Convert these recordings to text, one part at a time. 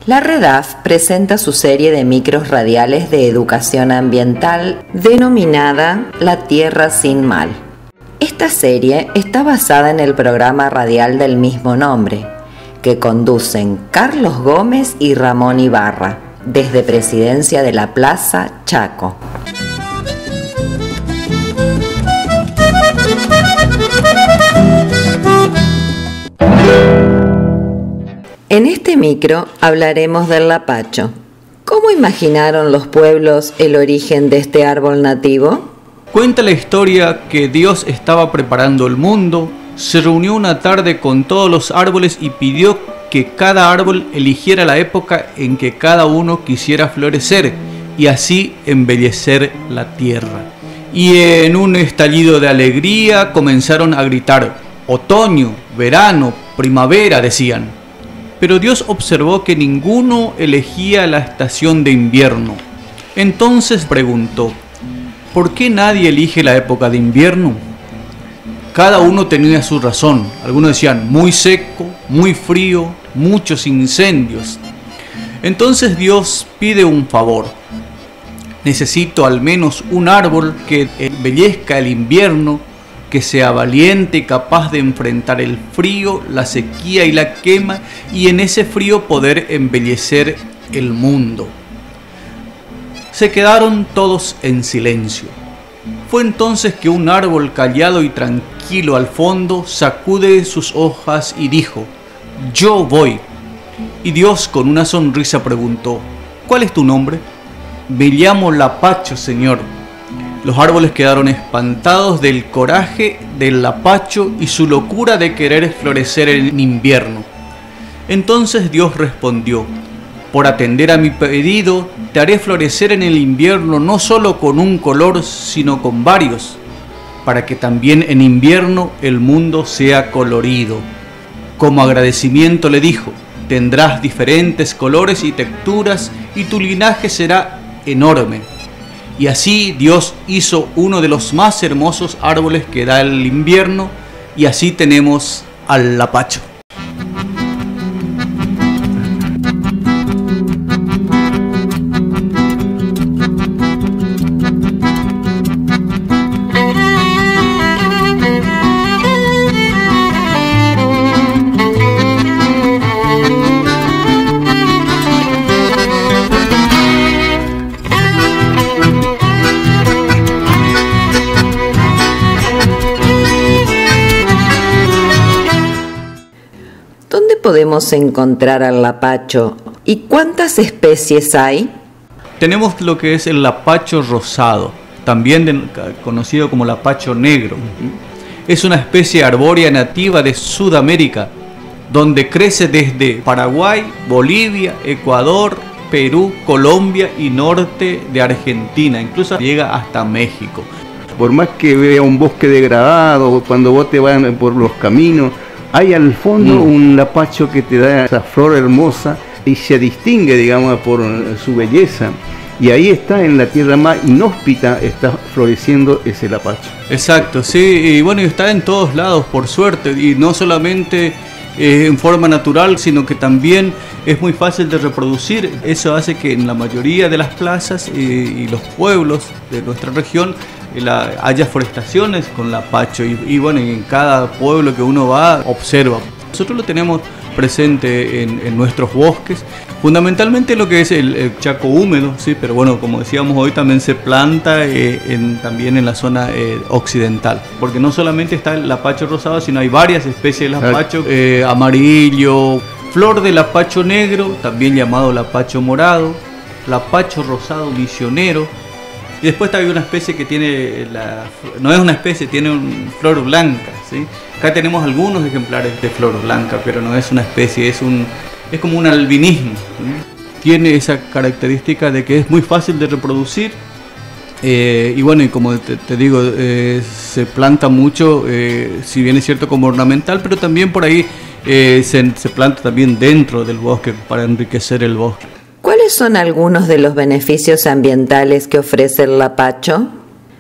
La REDAF presenta su serie de micros radiales de educación ambiental denominada La Tierra sin Mal. Esta serie está basada en el programa radial del mismo nombre, que conducen Carlos Gómez y Ramón Ibarra, desde Presidencia de la Plaza, Chaco. En este micro hablaremos del lapacho. ¿Cómo imaginaron los pueblos el origen de este árbol nativo? Cuenta la historia que Dios estaba preparando el mundo, se reunió una tarde con todos los árboles y pidió que cada árbol eligiera la época en que cada uno quisiera florecer y así embellecer la tierra. Y en un estallido de alegría comenzaron a gritar: otoño, verano, primavera, decían. Pero Dios observó que ninguno elegía la estación de invierno. Entonces preguntó: ¿por qué nadie elige la época de invierno? Cada uno tenía su razón. Algunos decían muy seco, muy frío, muchos incendios. Entonces Dios pide un favor. Necesito al menos un árbol que embellezca el invierno, que sea valiente y capaz de enfrentar el frío, la sequía y la quema, y en ese frío poder embellecer el mundo. Se quedaron todos en silencio. Fue entonces que un árbol callado y tranquilo al fondo sacude sus hojas y dijo: yo voy. Y Dios con una sonrisa preguntó: ¿cuál es tu nombre? Me llamo Lapacho, Señor. Los árboles quedaron espantados del coraje del lapacho y su locura de querer florecer en invierno. Entonces Dios respondió: por atender a mi pedido, te haré florecer en el invierno no solo con un color, sino con varios, para que también en invierno el mundo sea colorido. Como agradecimiento le dijo: tendrás diferentes colores y texturas y tu linaje será enorme. Y así Dios hizo uno de los más hermosos árboles que da el invierno, y así tenemos al lapacho. ¿Dónde podemos encontrar al lapacho y cuántas especies hay? Tenemos lo que es el lapacho rosado, también conocido como lapacho negro. Es una especie arbórea nativa de Sudamérica, donde crece desde Paraguay, Bolivia, Ecuador, Perú, Colombia y norte de Argentina, incluso llega hasta México. Por más que vea un bosque degradado, cuando vos te vas por los caminos, hay al fondo un lapacho que te da esa flor hermosa y se distingue, digamos, por su belleza. Y ahí está, en la tierra más inhóspita, está floreciendo ese lapacho. Exacto, sí, y bueno, está en todos lados, por suerte, y no solamente en forma natural, sino que también es muy fácil de reproducir. Eso hace que en la mayoría de las plazas y los pueblos de nuestra región haya forestaciones con lapacho, y bueno, en cada pueblo que uno va observa. Nosotros lo tenemos presente en nuestros bosques, fundamentalmente lo que es el Chaco húmedo, sí, pero bueno, como decíamos hoy, también se planta también en la zona occidental, porque no solamente está el lapacho rosado, sino hay varias especies de lapacho, amarillo, flor de lapacho negro, también llamado lapacho morado, lapacho rosado misionero. Y después hay una especie que tiene, no es una especie, tiene una flor blanca, ¿sí? Acá tenemos algunos ejemplares de flor blanca, pero no es una especie, es como un albinismo, ¿sí? Tiene esa característica de que es muy fácil de reproducir, y bueno, y como te digo, se planta mucho, si bien es cierto como ornamental, pero también por ahí se planta también dentro del bosque para enriquecer el bosque. ¿Cuáles son algunos de los beneficios ambientales que ofrece el lapacho?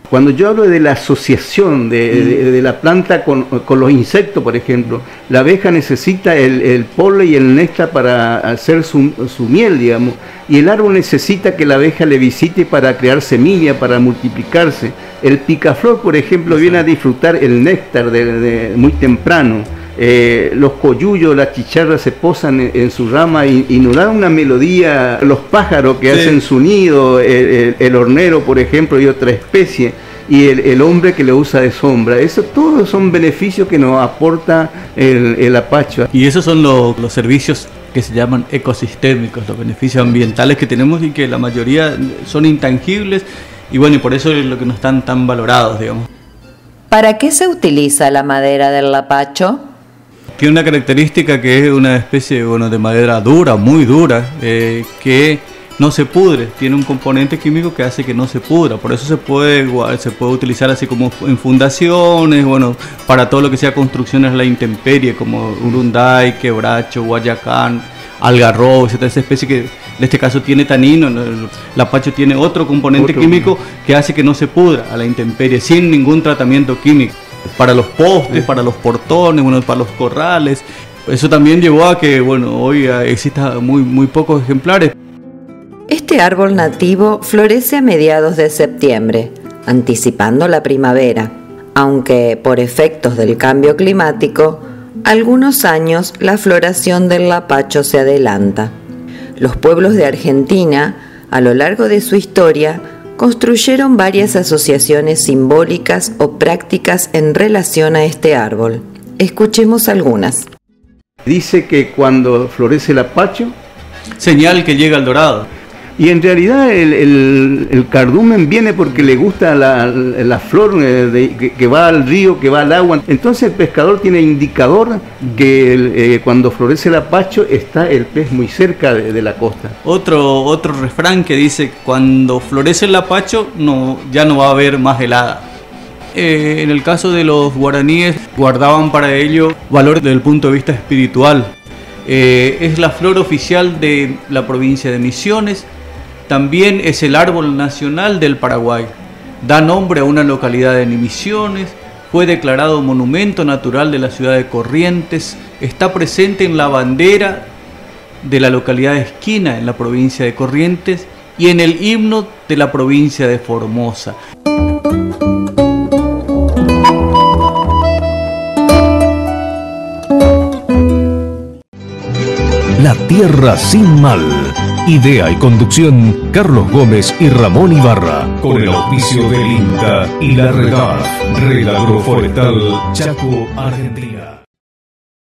Cuando yo hablo de la asociación de la planta con los insectos, por ejemplo, la abeja necesita el polen y el néctar para hacer su miel, digamos, y el árbol necesita que la abeja le visite para crear semilla, para multiplicarse. El picaflor, por ejemplo, viene a disfrutar el néctar muy temprano. Los coyullos, las chicharras se posan en su rama y nos dan una melodía. Los pájaros que hacen su nido, el hornero, por ejemplo, y otra especie, y el hombre que lo usa de sombra. Eso todos son beneficios que nos aporta el apacho. Y esos son los servicios que se llaman ecosistémicos, los beneficios ambientales que tenemos y que la mayoría son intangibles, y bueno, y por eso es lo que no están tan valorados, digamos. ¿Para qué se utiliza la madera del lapacho? Tiene una característica que es una especie de madera dura, muy dura, que no se pudre. Tiene un componente químico que hace que no se pudra. Por eso se puede utilizar así como en fundaciones, para todo lo que sea construcciones a la intemperie, como urunday, quebracho, guayacán, algarrobo, etc. Esa especie que en este caso tiene tanino. El lapacho tiene otro componente químico que hace que no se pudra a la intemperie, sin ningún tratamiento químico. Para los postes, para los portones, para los corrales. Eso también llevó a que hoy existan muy pocos ejemplares. Este árbol nativo florece a mediados de septiembre, anticipando la primavera, aunque por efectos del cambio climático, algunos años la floración del lapacho se adelanta. Los pueblos de Argentina, a lo largo de su historia, construyeron varias asociaciones simbólicas o prácticas en relación a este árbol. Escuchemos algunas. Dice que cuando florece el lapacho, señal que llega el dorado. Y en realidad el cardumen viene porque le gusta la flor que va al río, que va al agua. Entonces el pescador tiene indicador que cuando florece el lapacho está el pez muy cerca de la costa. Otro refrán que dice, cuando florece el lapacho ya no va a haber más helada. En el caso de los guaraníes guardaban para ello valor desde el punto de vista espiritual. Es la flor oficial de la provincia de Misiones. También es el árbol nacional del Paraguay. Da nombre a una localidad de Misiones. Fue declarado monumento natural de la ciudad de Corrientes. Está presente en la bandera de la localidad de Esquina en la provincia de Corrientes y en el himno de la provincia de Formosa. La tierra sin mal. Idea y conducción, Carlos Gómez y Ramón Ibarra. Con el auspicio del INTA y la REDAF, Red Agroforestal Chaco, Argentina.